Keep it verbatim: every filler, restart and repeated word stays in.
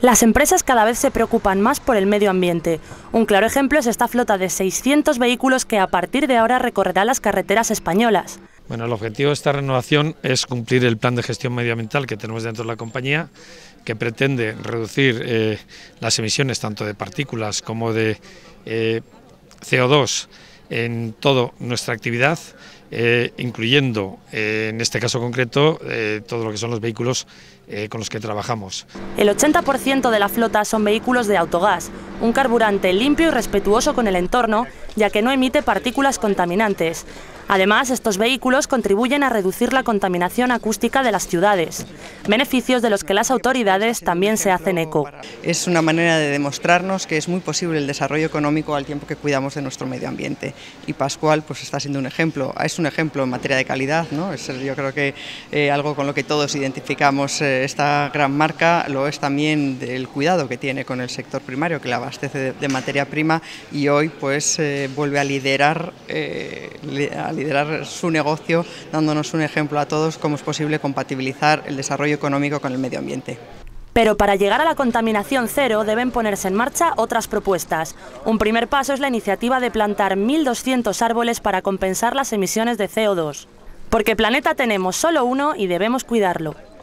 Las empresas cada vez se preocupan más por el medio ambiente. Un claro ejemplo es esta flota de seiscientos vehículos que a partir de ahora recorrerá las carreteras españolas. Bueno, el objetivo de esta renovación es cumplir el plan de gestión medioambiental que tenemos dentro de la compañía, que pretende reducir eh, las emisiones tanto de partículas como de eh, C O dos en toda nuestra actividad, eh, incluyendo eh, en este caso concreto eh, todo lo que son los vehículos eh, con los que trabajamos. El ochenta por ciento de la flota son vehículos de autogás, un carburante limpio y respetuoso con el entorno, ya que no emite partículas contaminantes. Además, estos vehículos contribuyen a reducir la contaminación acústica de las ciudades, beneficios de los que las autoridades también se hacen eco. Es una manera de demostrarnos que es muy posible el desarrollo económico al tiempo que cuidamos de nuestro medio ambiente. Y Pascual pues está siendo un ejemplo, es un ejemplo en materia de calidad, ¿no? Es, yo creo que eh, algo con lo que todos identificamos eh, esta gran marca, lo es también del cuidado que tiene con el sector primario, que le abastece de, de materia prima, y hoy pues eh, vuelve a liderar, eh, a liderar su negocio, dándonos un ejemplo a todos cómo es posible compatibilizar el desarrollo económico con el medio ambiente. Pero para llegar a la contaminación cero deben ponerse en marcha otras propuestas. Un primer paso es la iniciativa de plantar mil doscientos árboles para compensar las emisiones de C O dos. Porque planeta tenemos solo uno y debemos cuidarlo.